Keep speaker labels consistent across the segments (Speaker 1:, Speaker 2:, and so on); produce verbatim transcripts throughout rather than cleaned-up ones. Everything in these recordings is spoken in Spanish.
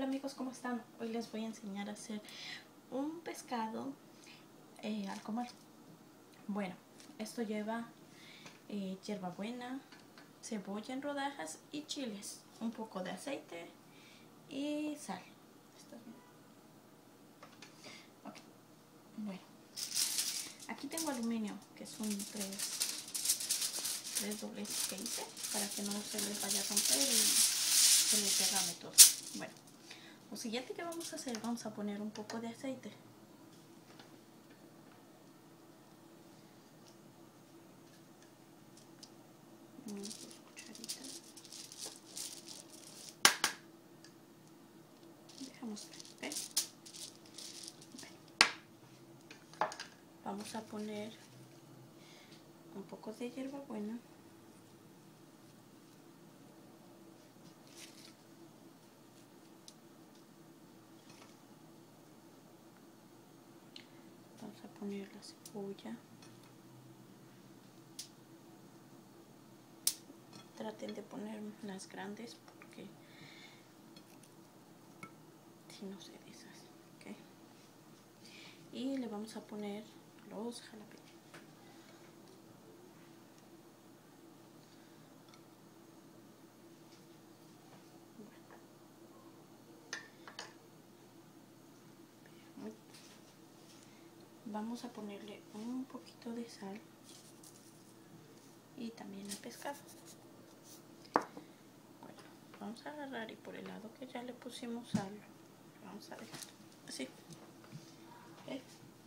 Speaker 1: amigos, ¿cómo están? Hoy les voy a enseñar a hacer un pescado eh, al comer. Bueno, esto lleva eh, hierbabuena, cebolla en rodajas y chiles, un poco de aceite y sal. ¿Estás bien? Okay. Bueno, aquí tengo aluminio, que son tres, tres dobleces que hice para que no se les vaya a romper y se les derrame todo. Bueno, lo siguiente que vamos a hacer, vamos a poner un poco de aceite. Unas dos cucharitas. Dejamos ver, ¿ok? Vamos a poner un poco de hierbabuena. Vamos a poner la cebolla. Traten de poner las grandes porque si no se deshace, ¿ok? Y le vamos a poner los jalapeños. Bueno. Vamos a ponerle un poquito de sal y también el pescado. Bueno, vamos a agarrar y por el lado que ya le pusimos sal, vamos a dejar así. ¿Okay?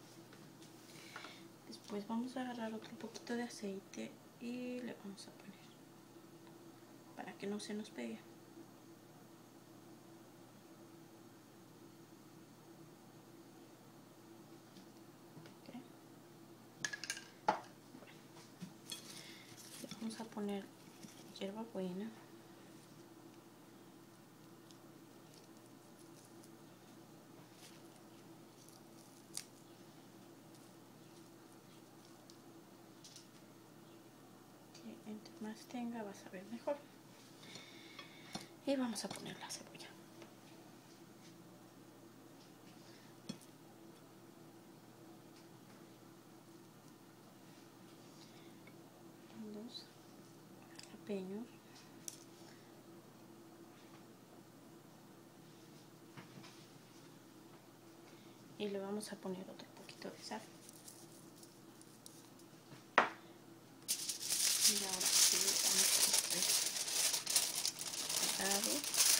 Speaker 1: Después vamos a agarrar otro poquito de aceite y le vamos a poner para que no se nos pegue. ¿Okay? Bueno, le vamos a poner hierbabuena. Entre más tenga vas a ver mejor. Y vamos a poner la cebolla. Los jalapeños. Y le vamos a poner otro poquito de sal. Y ahora sí vamos a poner pescado.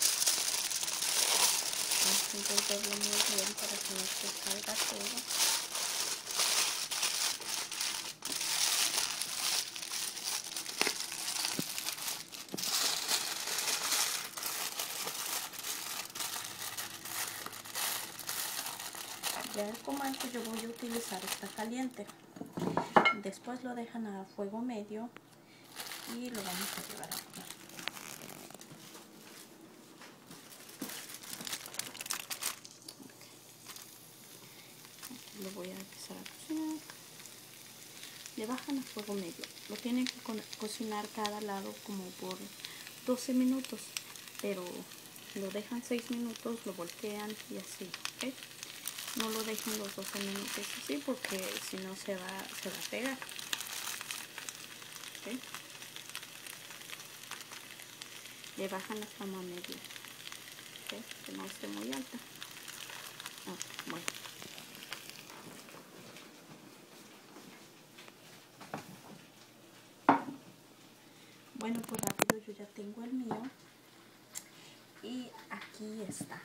Speaker 1: Vamos a envolverlo muy bien para que no se salga todo. Ya el comal que yo voy a utilizar está caliente. Después lo dejan a fuego medio y lo vamos a llevar a comer. Lo voy a empezar a cocinar. Le bajan a fuego medio. Lo tienen que co cocinar cada lado como por doce minutos, pero lo dejan seis minutos, lo voltean y así, ¿ok? No lo dejen los doce minutos así porque si no se va, se va a pegar. ¿Okay? Le bajan la flama media, ¿okay? Que no esté muy alta. Okay, bueno. Bueno, pues rápido yo ya tengo el mío. Y aquí está.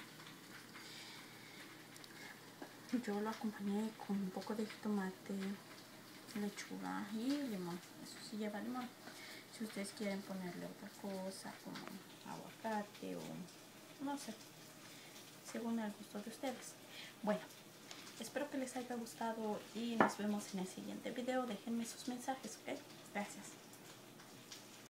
Speaker 1: Yo lo acompañé con un poco de jitomate, lechuga y limón. Eso sí lleva limón. Si ustedes quieren ponerle otra cosa como aguacate o no sé, según el gusto de ustedes. Bueno, espero que les haya gustado y nos vemos en el siguiente video. Déjenme sus mensajes, ¿ok? Gracias.